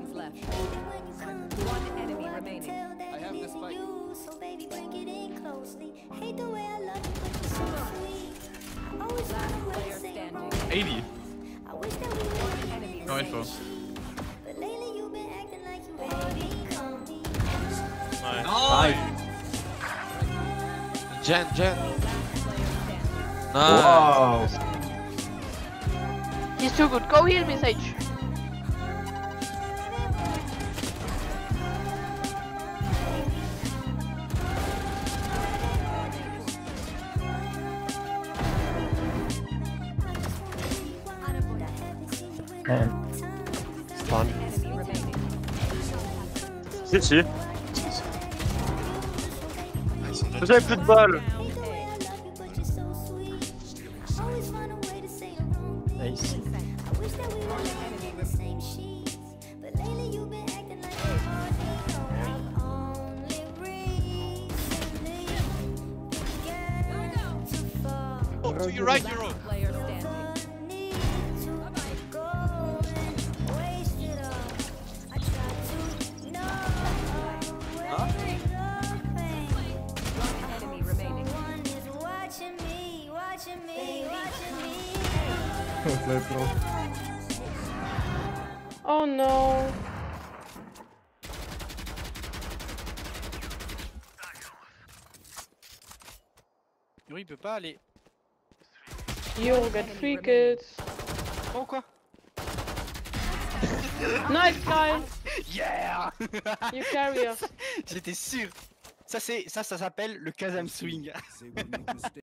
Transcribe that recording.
seconds left. One enemy remaining. I have the spike. So baby, bring it in closely. Hate the way I love you, but you're so sweet. I always Last wanna player say standing. 80. I wish that we were Enemy No info. but lately you've been acting like you ready. Nice. Jen. Nice. Wow. He's too good. Go heal me, Sage. Stun. Enemy remaining. Si. J'avais plus de balles. Nice. To your right, Euro. Player standing. Enemy remaining. Oh no. Yo, il peut pas aller. You get 3 kills. Oh quoi? Nice guy. Yeah. You carry us. J'étais sûr. Ça s'appelle le Kazam Swing.